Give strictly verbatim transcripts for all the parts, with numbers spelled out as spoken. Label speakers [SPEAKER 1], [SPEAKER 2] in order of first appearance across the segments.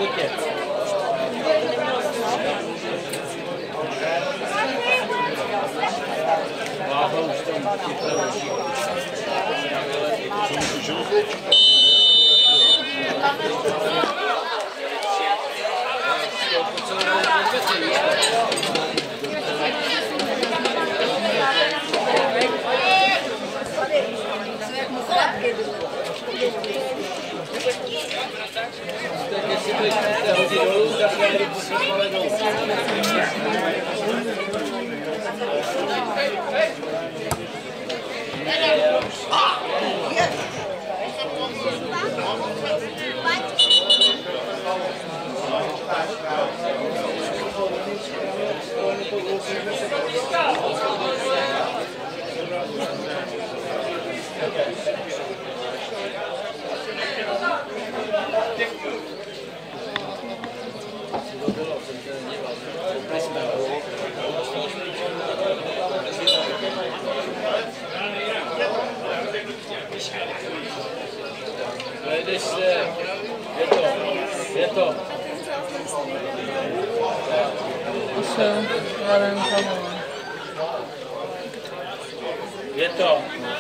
[SPEAKER 1] Kutě. Váha už tam připravují. Tak jestli to jste hodit dolů, tak já jdu posledně dolů. Najdeš se, je to, je to.
[SPEAKER 2] Asi, já nevím kam.
[SPEAKER 1] Je to.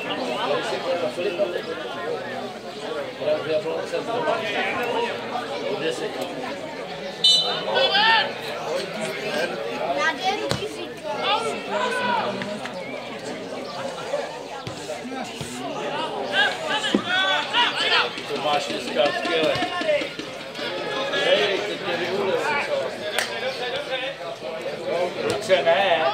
[SPEAKER 1] To máš dneska skvěle. Hej, teď tě vyhulil. Ruce ne.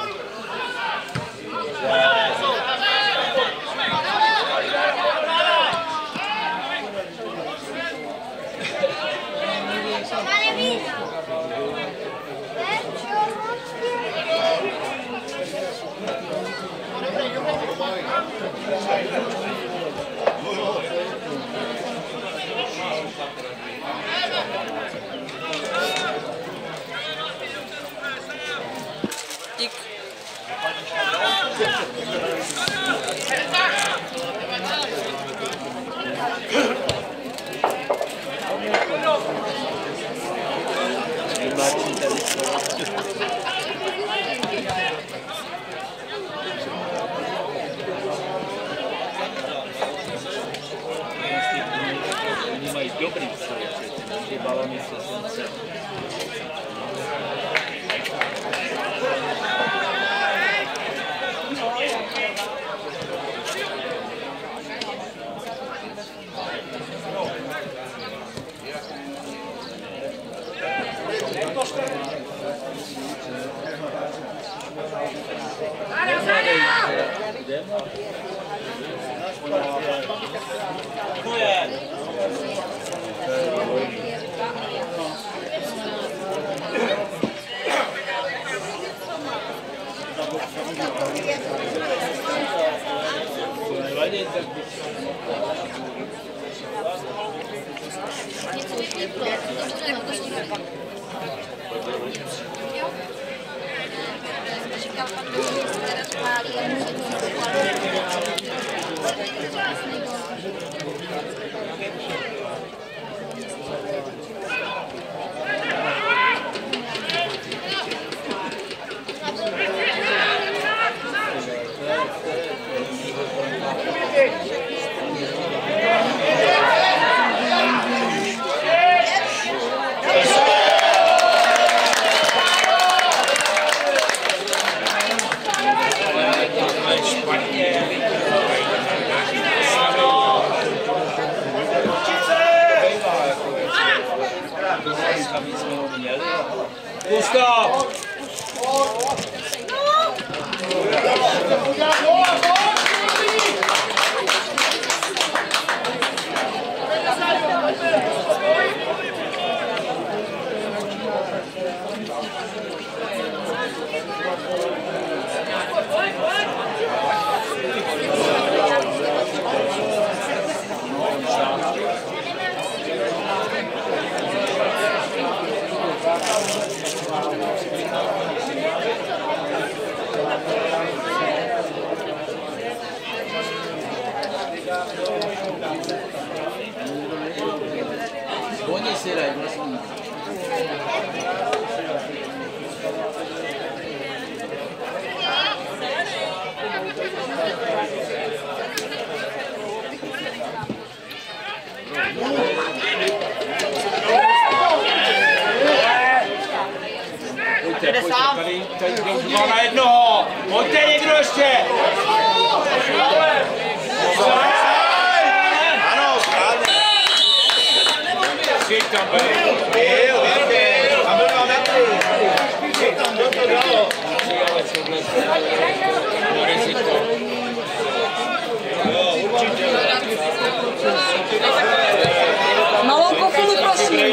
[SPEAKER 2] Dík.
[SPEAKER 1] Oni mají dobrý psoje, ty balony se slunce. Gustav! Oni si dají vlastně. Pojďte, pojďte, tady, tady jdou dva na jednoho. Pojďte někdo ještě.
[SPEAKER 3] Ano, správně.
[SPEAKER 1] Šik tam byl.
[SPEAKER 3] Byl, byl. Tam byl dva metry. Šik tam, kdo to dalo?
[SPEAKER 1] Ale tohle je riziko.
[SPEAKER 3] Jo, určitě.
[SPEAKER 2] Malou kofilu, prosím.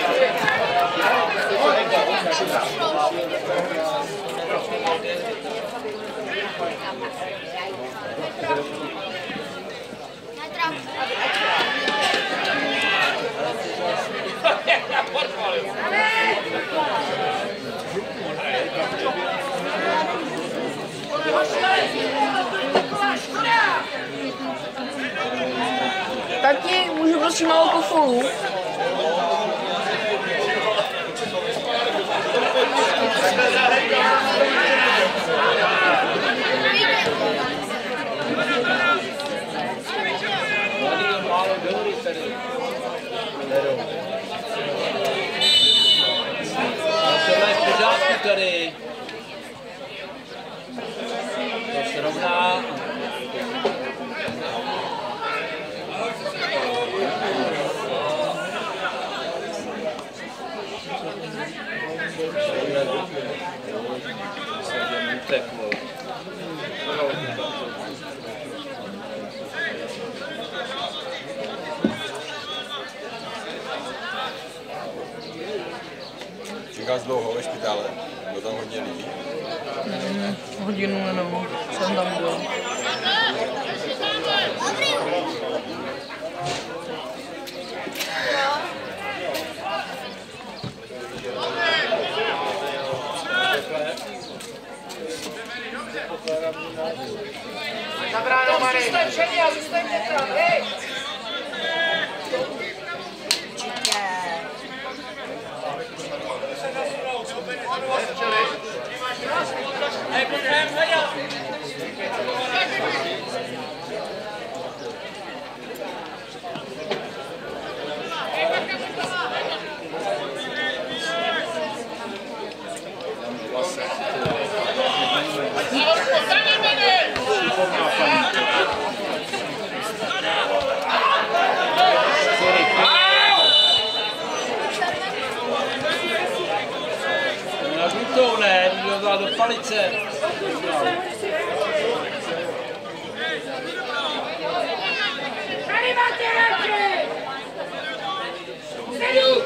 [SPEAKER 2] Tati, můžu prosím malou kofolu?
[SPEAKER 1] Tohle je v pořádku tady. To se rovná. Teklo.
[SPEAKER 3] Čekáš dlouho ve špitále? Bylo tam hodně lidí?
[SPEAKER 2] Mm, hodinu jenom jsem tam byl.
[SPEAKER 4] Zabráno, Mary. Zůstaň všedě a zůstaňte tam, hej!
[SPEAKER 1] Na žlutou ne, můžu dát do palice.
[SPEAKER 4] Tady máte radši! Sedu!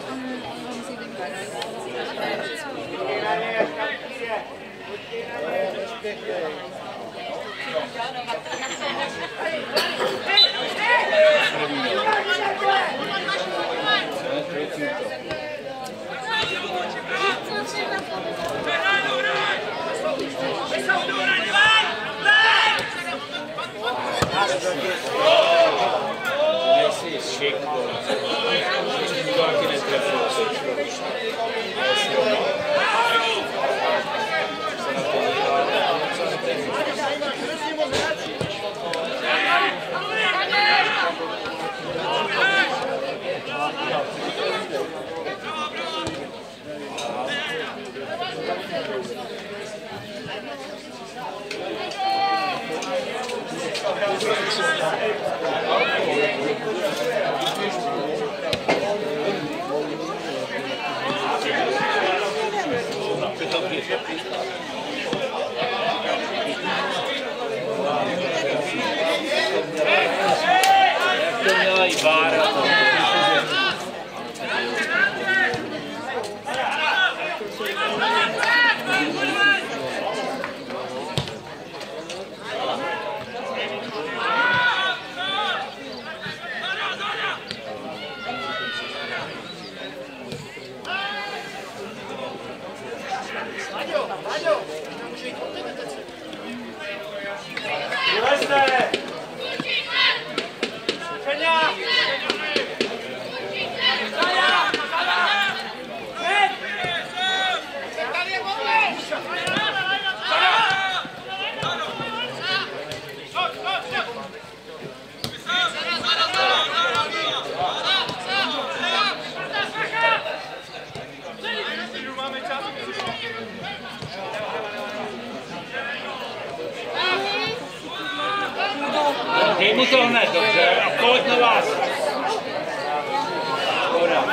[SPEAKER 1] Nejsi šik, to taky netrefil. mu to hned, dobře? A pojď na vás. Škoda.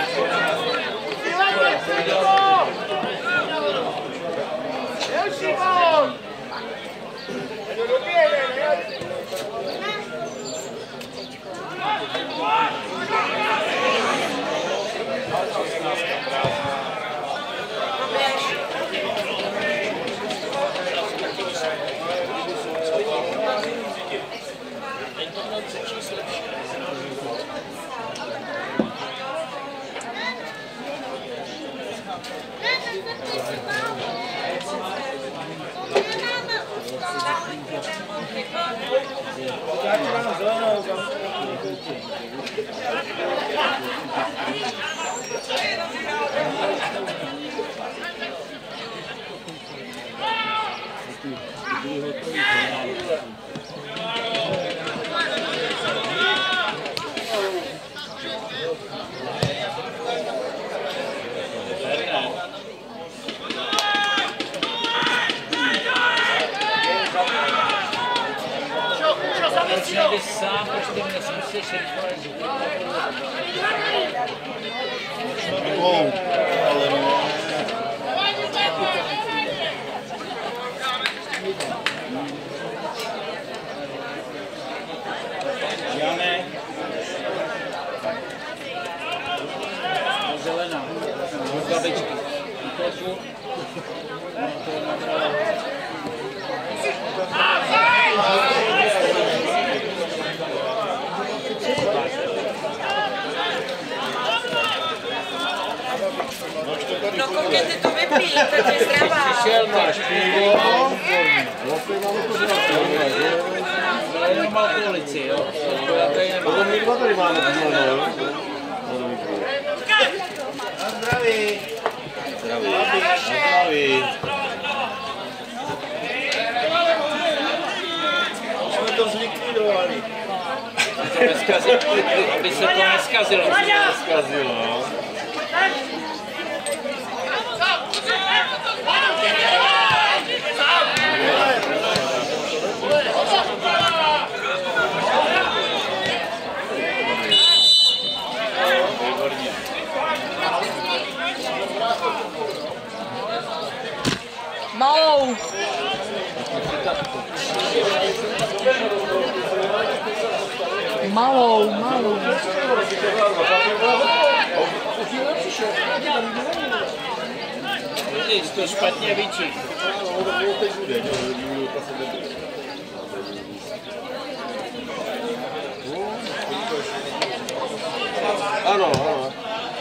[SPEAKER 1] Nejde sám, prostě mě zkusíš rychle.
[SPEAKER 3] Wow, ale no.
[SPEAKER 1] Jane. Zelená. Babičky. To
[SPEAKER 2] No koukejte, to vypít, to je zdravá.
[SPEAKER 1] přišel, máš pivo. Jenom mal tu ulici, jo? Já tady nemám.
[SPEAKER 3] To my dva tady máme pivo, jo? Na zdraví. Zdraví. Na zdraví. Jsme to zlikvidovali.
[SPEAKER 1] Aby se to neskazilo.
[SPEAKER 3] Zkazilo, no.
[SPEAKER 2] Malou. Malou, malou.
[SPEAKER 1] Vidíš, to špatně vyčí.
[SPEAKER 3] Ano, ano.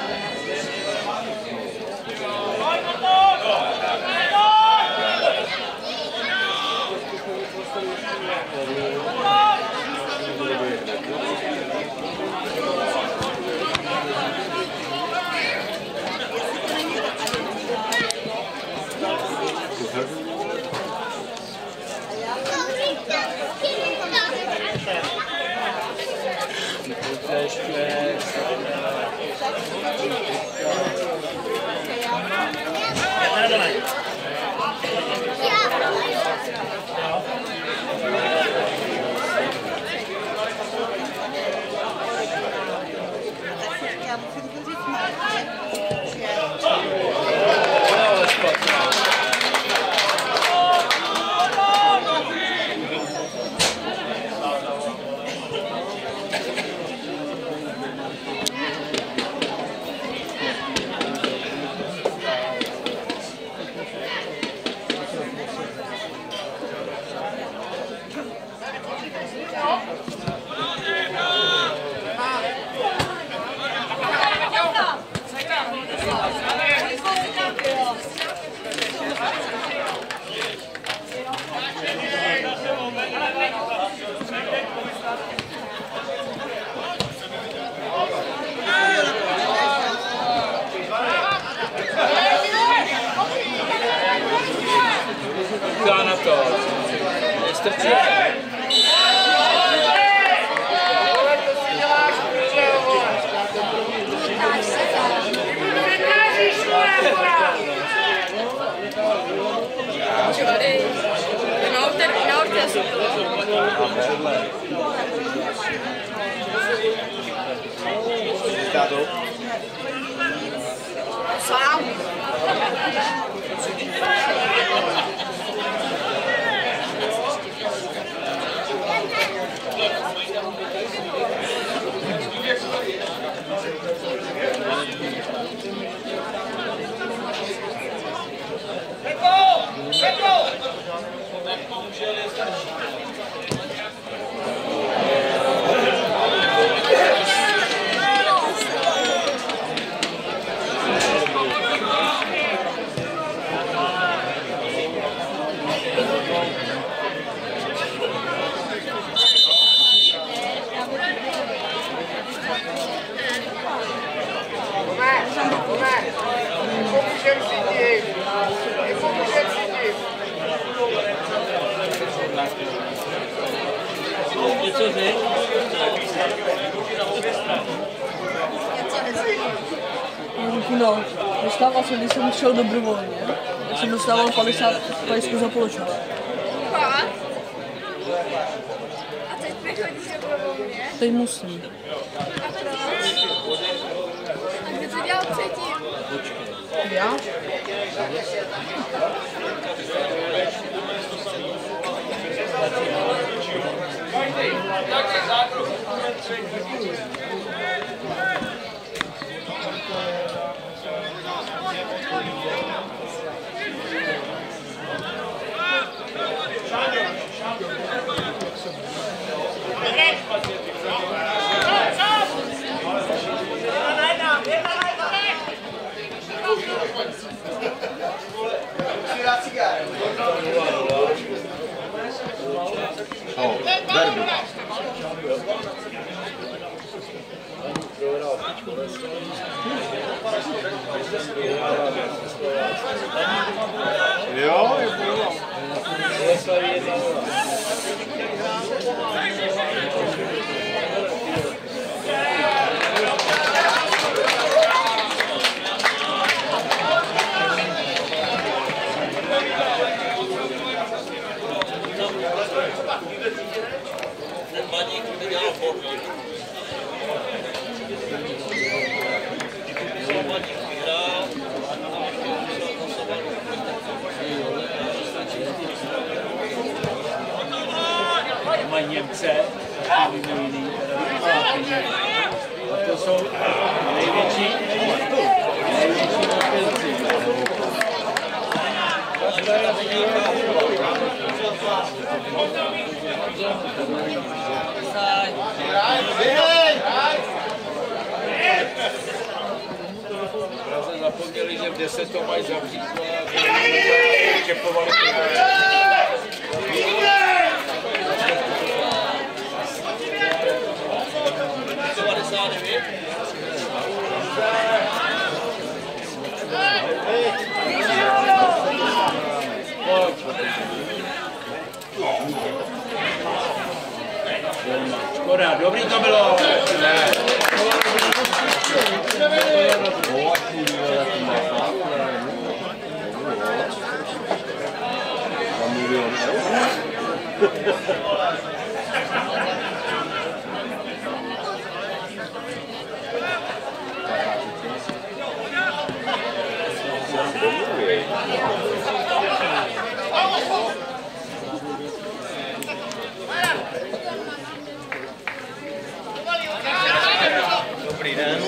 [SPEAKER 1] Kouká na to. Nestrčí.
[SPEAKER 2] Na orte, na orte
[SPEAKER 3] Tátou.
[SPEAKER 2] Sám.
[SPEAKER 1] Něco řekl?
[SPEAKER 2] No, dostával jsem, když jsem šel dobrovolně, tak jsem dostával padesát pajsků za poločas.
[SPEAKER 5] A teď nechodíš dobrovolně?
[SPEAKER 2] Teď musím.
[SPEAKER 5] A proč? A kdo to dělal předtím?
[SPEAKER 2] Já?
[SPEAKER 3] Oh, derby. Jo, je bylo.
[SPEAKER 1] Mají Němce, mimo jiný. A to jsou největší, největší napělci. Praze zapomněli, že v deset to mají zavřít. Čepovali škoda, dobrý to bylo.
[SPEAKER 3] Dobrý den.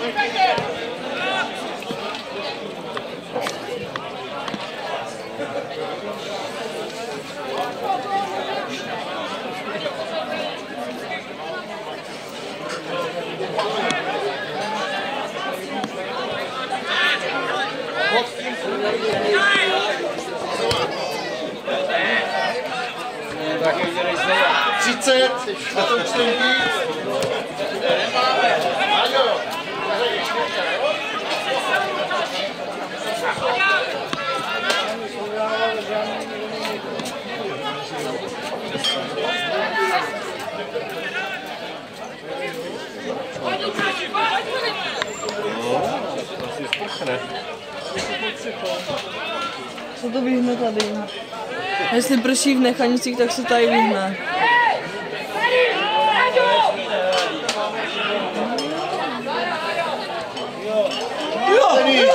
[SPEAKER 3] třicet, na to čtyři.
[SPEAKER 2] Co to vyhne tady? Jestli prší v Nechanicích, tak se tady vyhne. Jo, jo.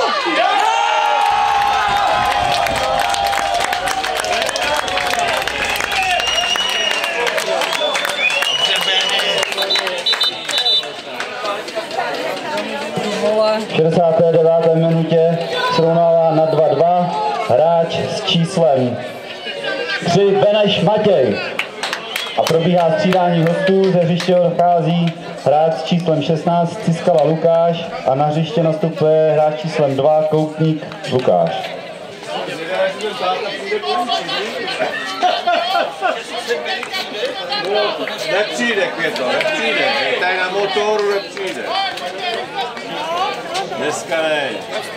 [SPEAKER 6] V šedesáté deváté minutě srovnává na dva dva hráč s číslem tři Beneš Matěj. A probíhá střídání hostů, ze hřiště odchází hráč s číslem šestnáct Ciskala Lukáš a na hřiště nastupuje hráč číslem dva Koutník Lukáš.
[SPEAKER 3] Nepřijde, Květo, nepřijde. Tady na motoru nepřijde. Dneska ne.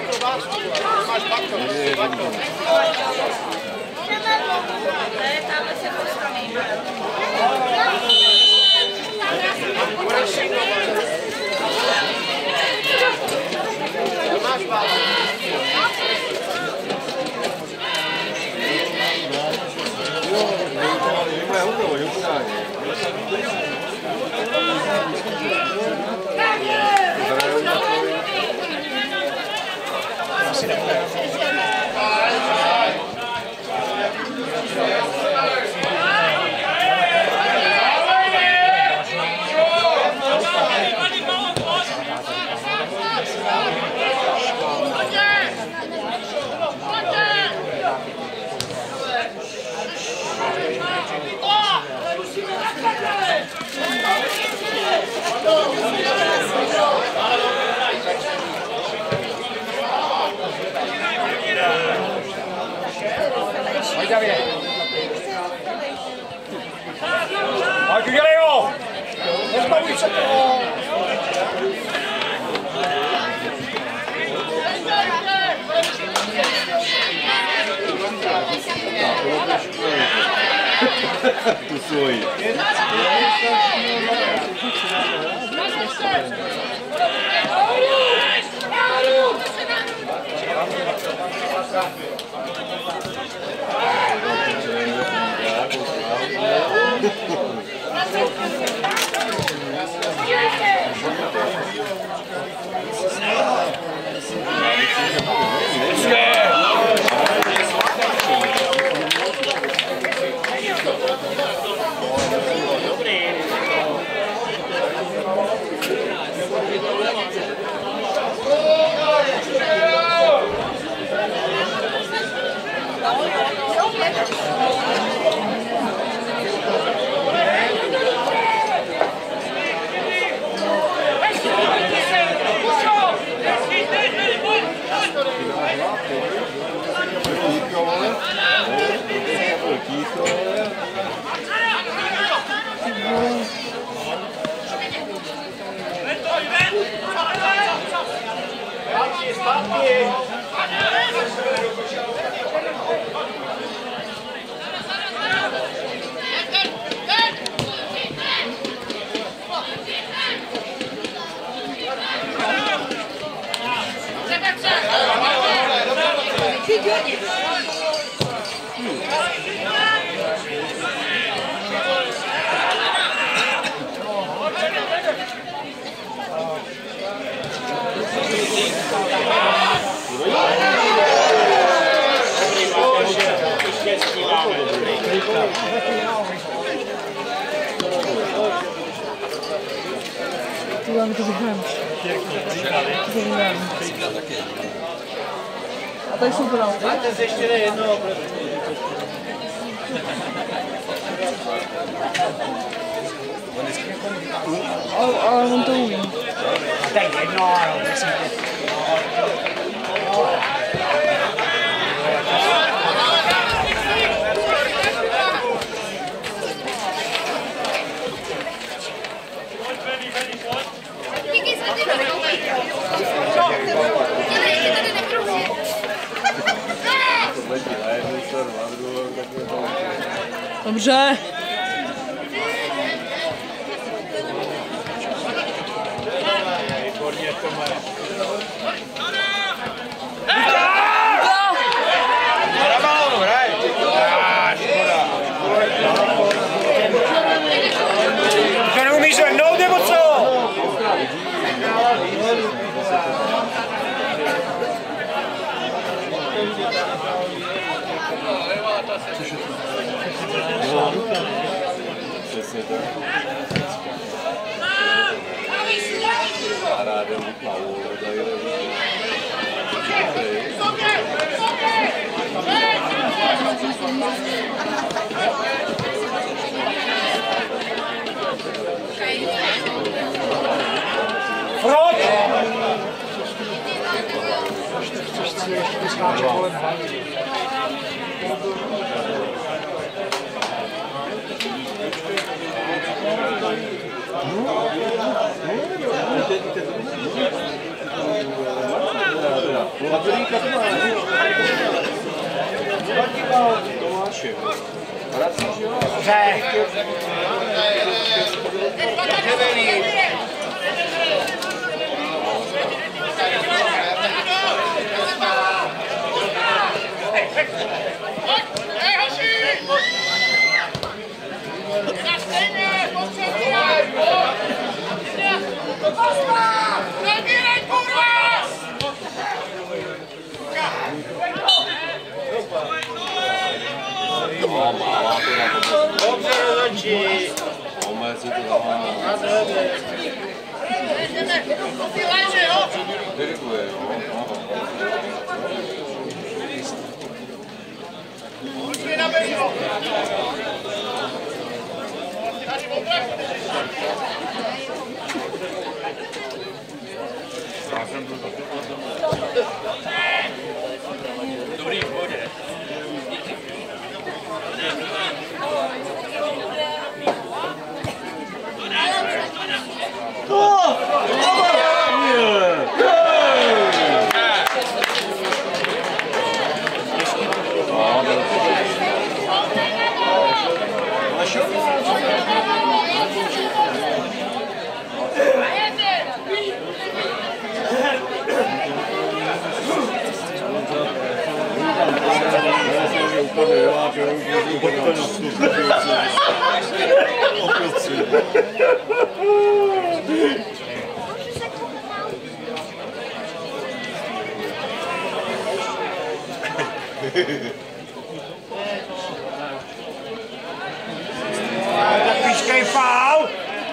[SPEAKER 3] Marku, dělej ho! Nezbavuj se toho! Tu svoji.
[SPEAKER 2] Tu vám to vyhrám. A tady jsou penalty.
[SPEAKER 1] Máte se ještě jedno.
[SPEAKER 2] Ale, ale on to umí.
[SPEAKER 3] Tak jedno, ale musím
[SPEAKER 2] Dobře.
[SPEAKER 1] Výborně to má.
[SPEAKER 3] Bravo, hraj! Ah, škoda. To neumíš zvednout, nebo co?
[SPEAKER 7] Přesně tak. A rádem vyplavu, dají
[SPEAKER 3] Proč?
[SPEAKER 1] Dobře rozhodčí.
[SPEAKER 7] omezit to diriguje, jo.
[SPEAKER 1] Dobrý, v bodě.
[SPEAKER 3] Píškej faul!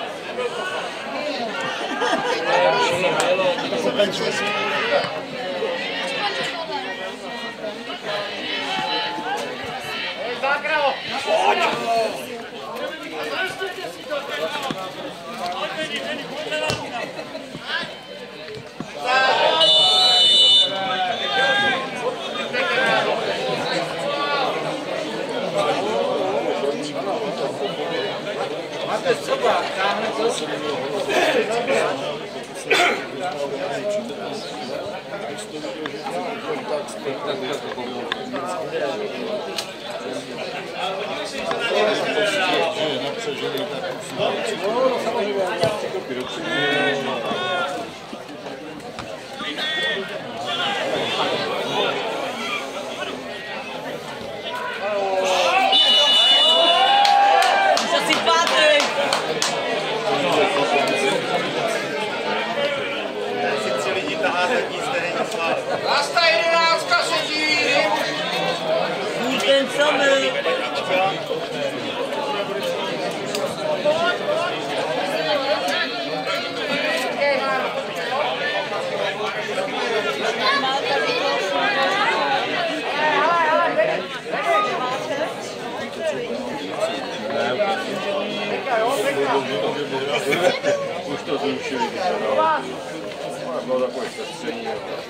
[SPEAKER 1] Máte třeba, táhne to.
[SPEAKER 4] Rasta jedenáctka sedí!
[SPEAKER 2] Buď ten samý.
[SPEAKER 4] Okay,
[SPEAKER 1] Už to zrušili. Bylo takové sestření.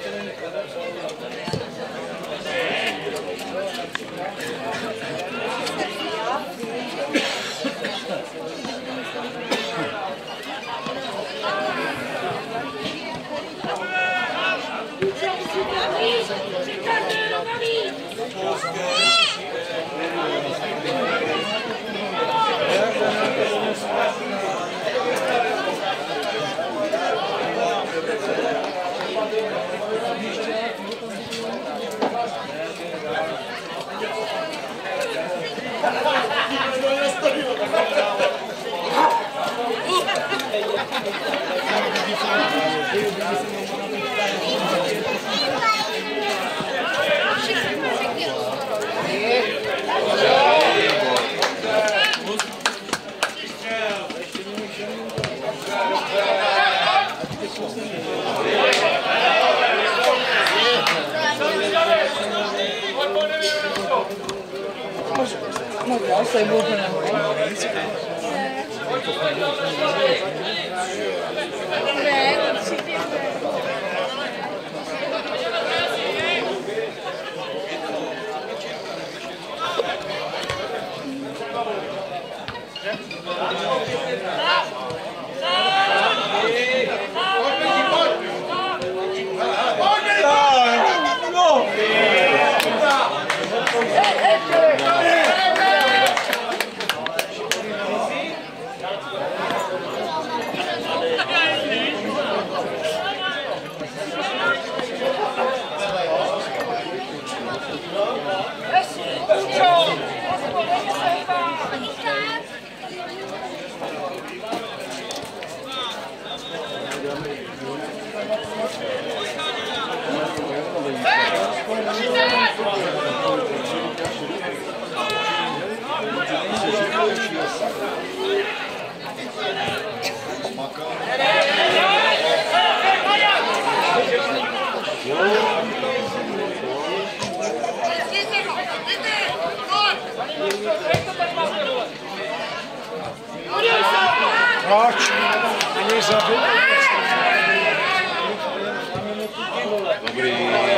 [SPEAKER 2] Možná se budu ne.
[SPEAKER 5] Ne, určitě ne.
[SPEAKER 3] Proč? Není zabit?
[SPEAKER 7] Dobrý.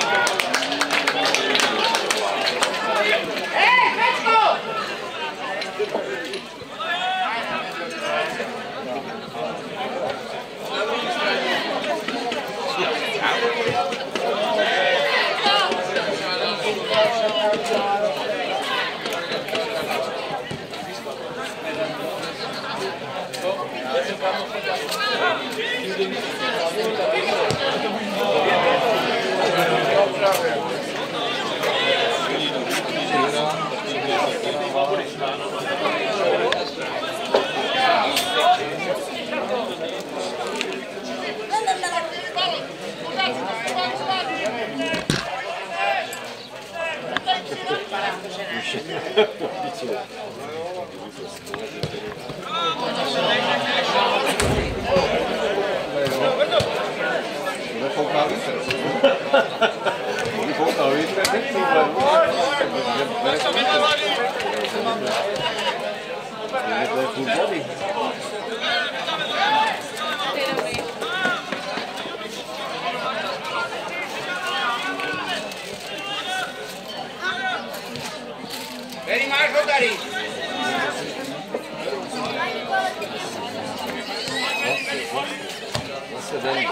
[SPEAKER 7] Nefouká vítr. Nefouká vítr, teď to je půl body.
[SPEAKER 4] Který máš ho tady?
[SPEAKER 7] Zase den.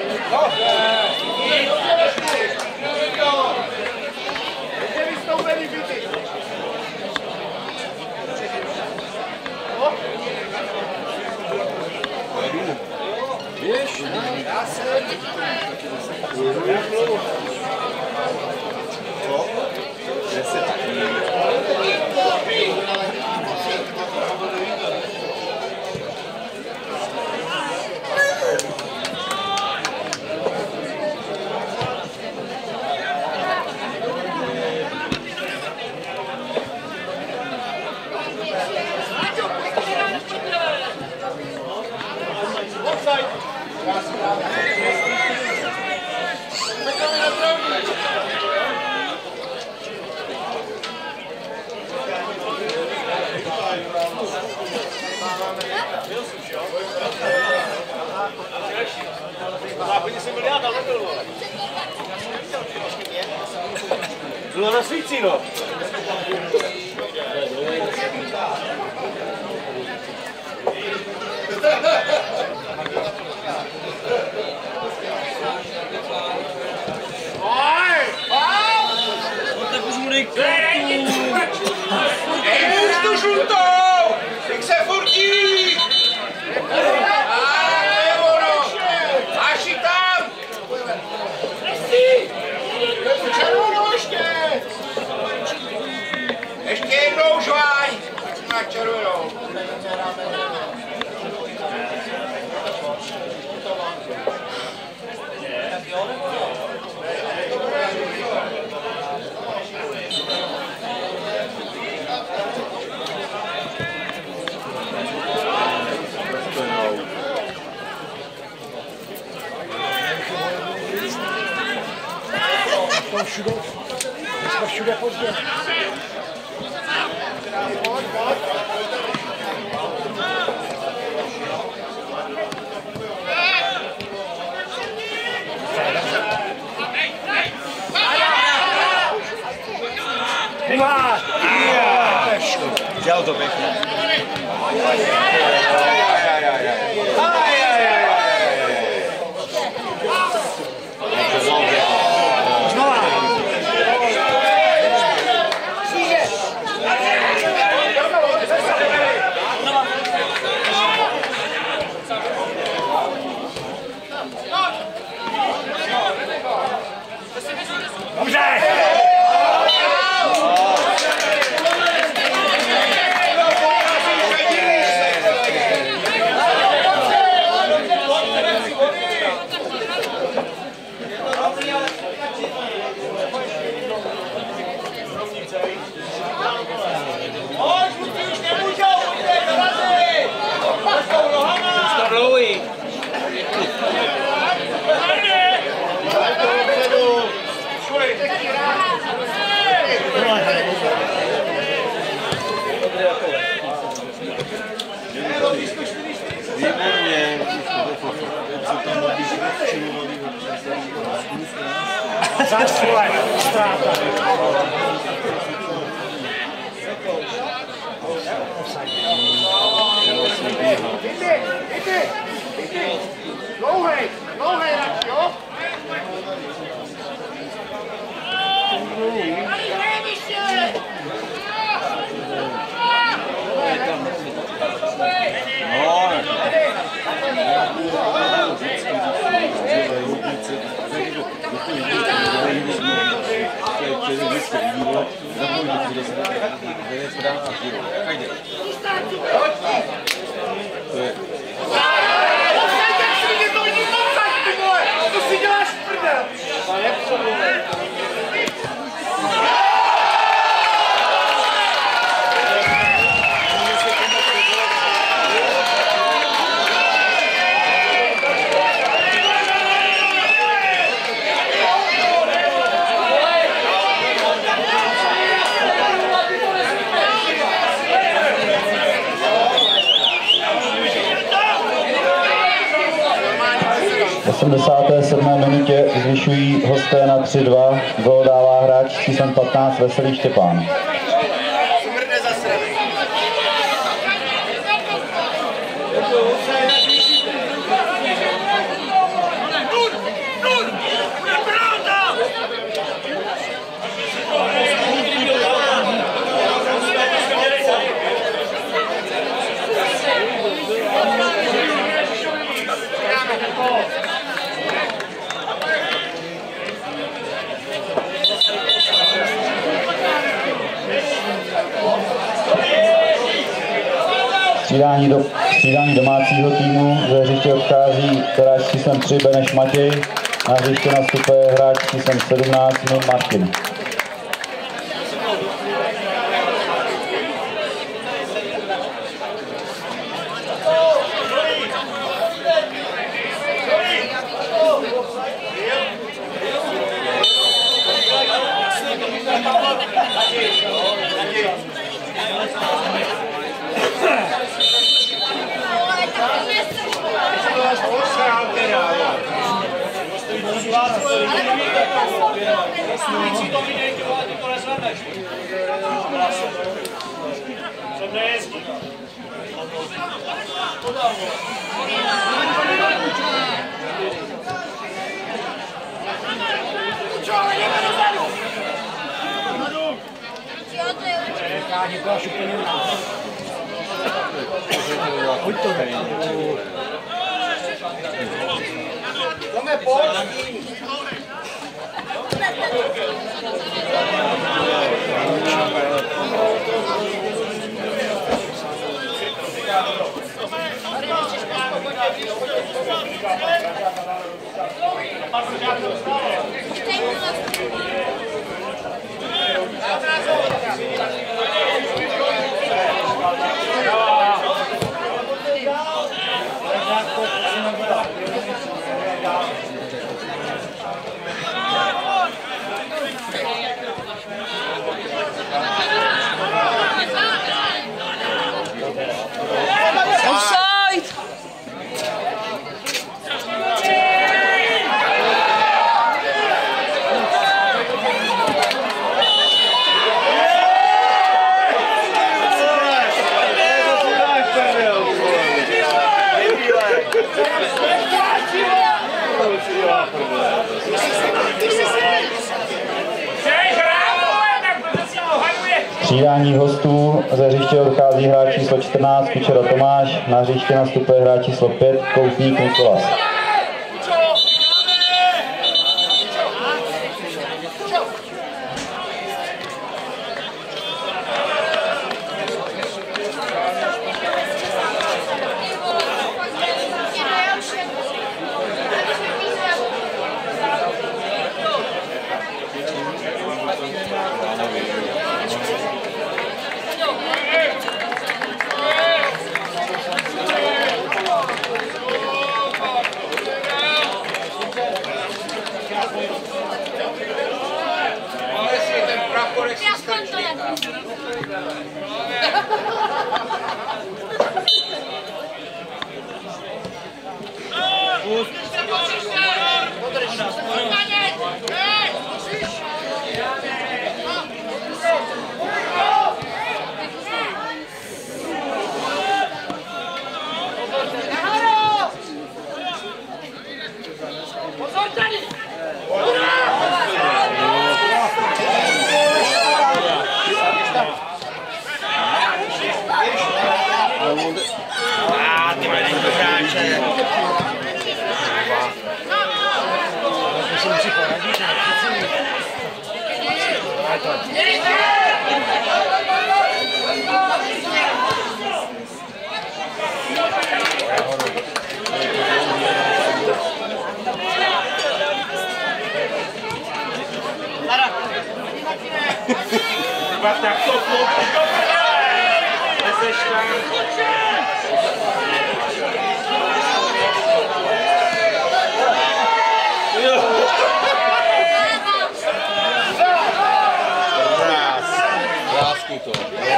[SPEAKER 4] Vystoupení
[SPEAKER 3] Bylo na svící, no.
[SPEAKER 1] Tak už mu dej
[SPEAKER 4] Ej, už tu žlutou! Jak se furtí! A je ono! Máši tam! Červenou ještě! Ještě jednou žváň! Na červenou.
[SPEAKER 3] Všude, jsme všude pozdě. Dělal to pěkně. Zasle, ztráta. Jdi, jdi, jdi. Dlouhej, dlouhej, jo?
[SPEAKER 6] V osmdesáté sedmé minutě zvyšují hosté na tři dva. Gól dává hráč s číslem patnáct Veselý Štěpán. Střídání, do, střídání domácího týmu, ze hřiště odchází hráč s číslem tři Beneš Matěj, na hřiště nastupuje hráč s číslem sedmnáct Mil Martin.
[SPEAKER 5] Ale
[SPEAKER 1] si to vydějte, ale ty to nezvedneš. Sem nejezdí.
[SPEAKER 3] Come pode?
[SPEAKER 6] Střídání hostů ze hřiště odchází hráč číslo čtrnáct Kučera Tomáš, na hřiště nastupuje hráč číslo pět Koutník Nikolas.
[SPEAKER 1] Tak to kloupí do prdele! Neseš tam.
[SPEAKER 7] Lásku to.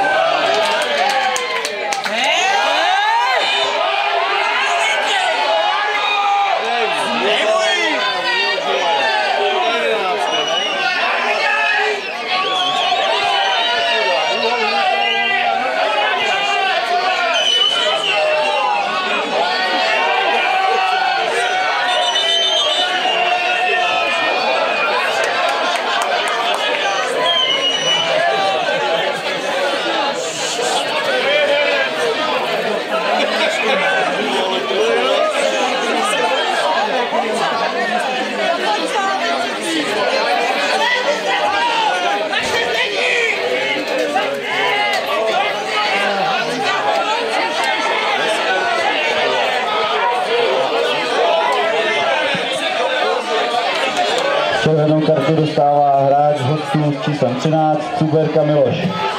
[SPEAKER 6] Červenou kartu dostává hráč hostů s číslem třináct Cuberka Miloš.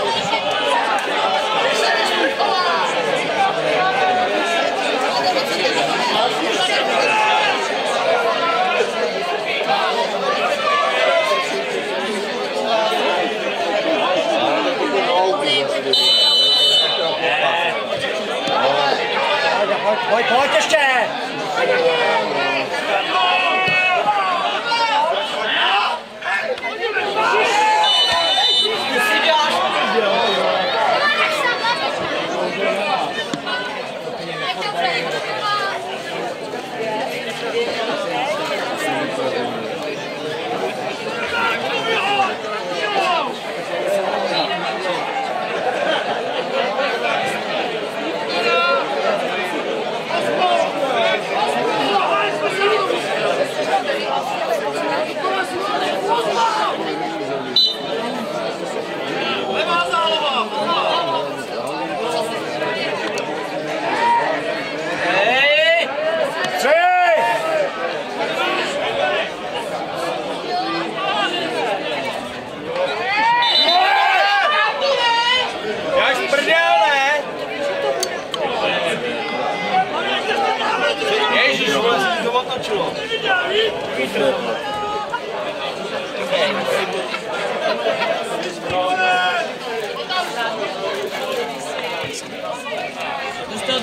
[SPEAKER 3] Pojď, pojď ještě!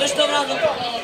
[SPEAKER 2] Drž to, Vrázo.